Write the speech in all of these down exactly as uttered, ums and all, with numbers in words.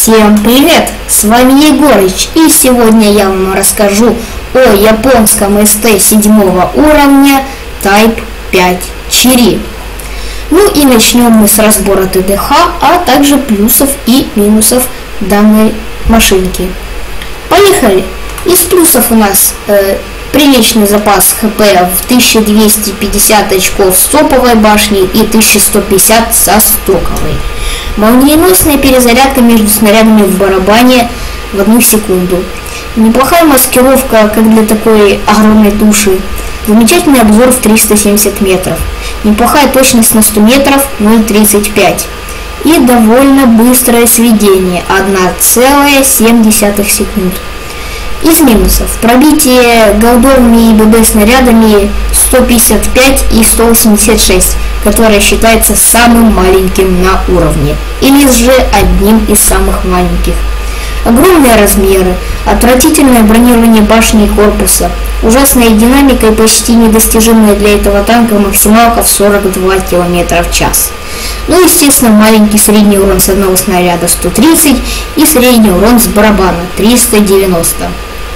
Всем привет! С вами Егорыч, и сегодня я вам расскажу о японском эс тэ седьмого уровня Type пять Чири. Ну и начнем мы с разбора тэ дэ ха, а также плюсов и минусов данной машинки. Поехали! Из плюсов у нас э, приличный запас хэ пэ в тысяча двести пятьдесят очков с топовой башней и тысяча сто пятьдесят со стоковой. Молниеносная перезарядка между снарядами в барабане в одну секунду. Неплохая маскировка, как для такой огромной туши. Замечательный обзор в триста семьдесят метров. Неплохая точность на сто метров, ноль тридцать пять. И довольно быстрое сведение, одна целая семь десятых секунд. Из минусов: пробитие голдовыми и бэ бэ снарядами сто пятьдесят пять и сто восемьдесят шесть, которое считается самым маленьким на уровне, или же одним из самых маленьких. Огромные размеры, отвратительное бронирование башни и корпуса, ужасная динамика и почти недостижимая для этого танка максималка в сорок два километра в час. Ну, естественно, маленький средний урон с одного снаряда сто тридцать и средний урон с барабана триста девяносто.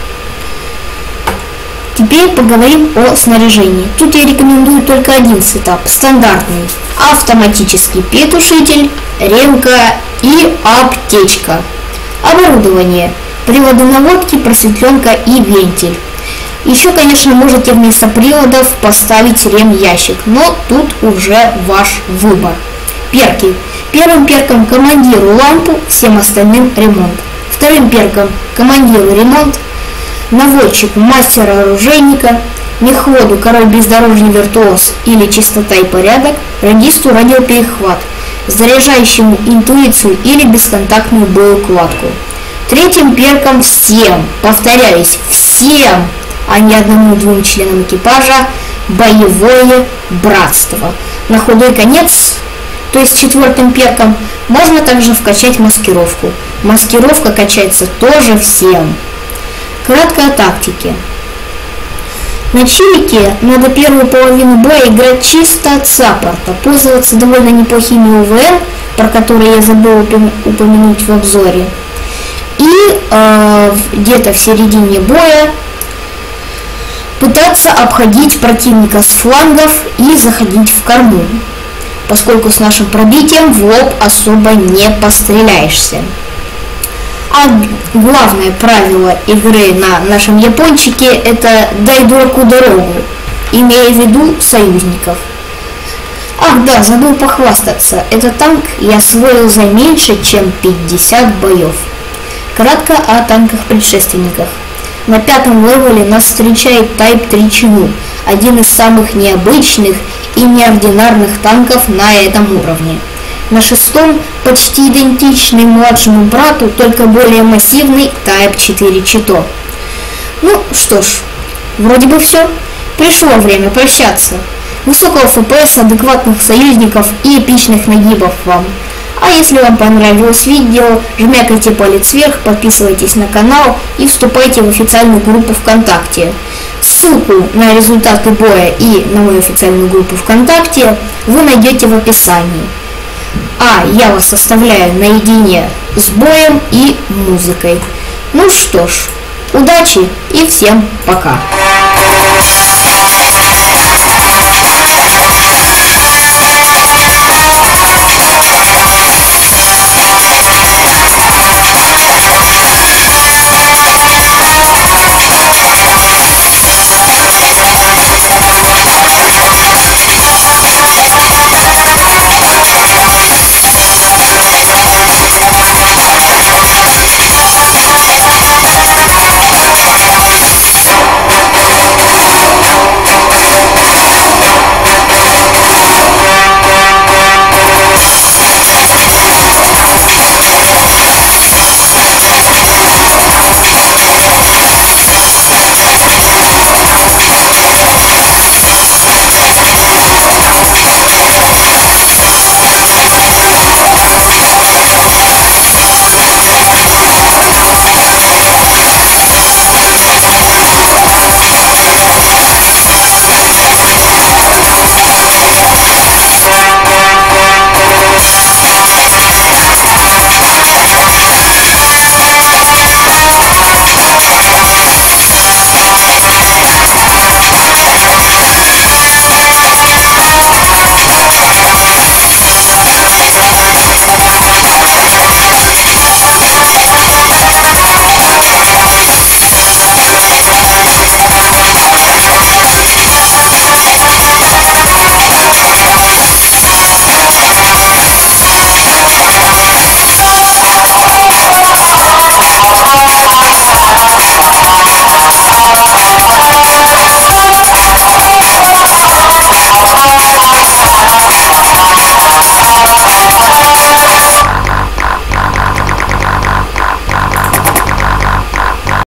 Теперь поговорим о снаряжении. Тут я рекомендую только один сетап, стандартный. Автоматический петушитель, ремка и аптечка. Оборудование: приводы наводки, просветленка и вентиль. Еще, конечно, можете вместо приводов поставить рем-ящик, но тут уже ваш выбор. Перки. Первым перком командиру лампу, всем остальным ремонт. Вторым перком командиру ремонт, наводчику мастера-оружейника, мехводу король бездорожный виртуоз или чистота и порядок, радисту радиоперехват, заряжающему интуицию или бесконтактную боеукладку. Третьим перком всем, повторяюсь, всем, а не одному-двум членам экипажа, боевое братство. На худой конец, то есть четвертым перком, можно также вкачать маскировку. Маскировка качается тоже всем. Кратко о тактике. На Чирике надо первую половину боя играть чисто от саппорта, пользоваться довольно неплохими у вэ эр, про которые я забыл упомянуть в обзоре, и э, где-то в середине боя пытаться обходить противника с флангов и заходить в корму, поскольку с нашим пробитием в лоб особо не постреляешься. А главное правило игры на нашем япончике — это «дай дураку дорогу», имея в виду союзников. Ах да, забыл похвастаться, этот танк я освоил за меньше, чем пятьдесят боев. Кратко о танках-предшественниках. На пятом левеле нас встречает Type три Чину, один из самых необычных и неординарных танков на этом уровне. На шестом почти идентичный младшему брату, только более массивный Type четыре Чито. Ну что ж, вроде бы все. Пришло время прощаться. Высокого эф пэ эс, адекватных союзников и эпичных нагибов вам. А если вам понравилось видео, жмякайте палец вверх, подписывайтесь на канал и вступайте в официальную группу ВКонтакте. Ссылку на результаты боя и на мою официальную группу ВКонтакте вы найдете в описании. А я вас оставляю наедине с боем и музыкой. Ну что ж, удачи и всем пока!